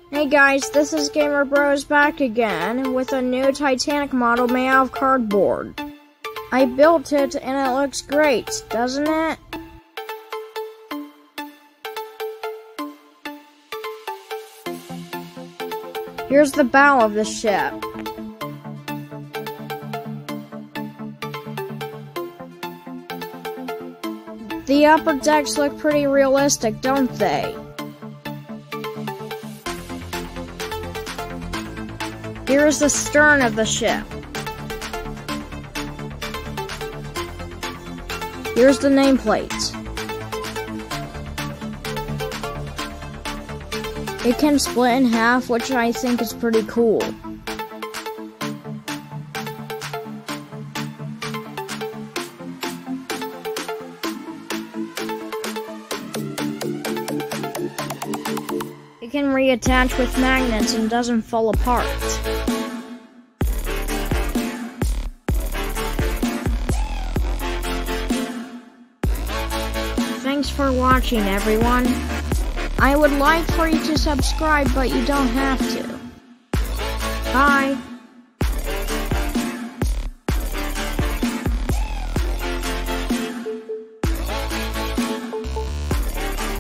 Hey guys, this is GamerBros back again with a new Titanic model made out of cardboard. I built it and it looks great, doesn't it? Here's the bow of the ship. The upper decks look pretty realistic, don't they? Here's the stern of the ship. Here's the nameplate. It can split in half, which I think is pretty cool. It can reattach with magnets and doesn't fall apart. Thanks for watching, everyone. I would like for you to subscribe, but you don't have to. Bye!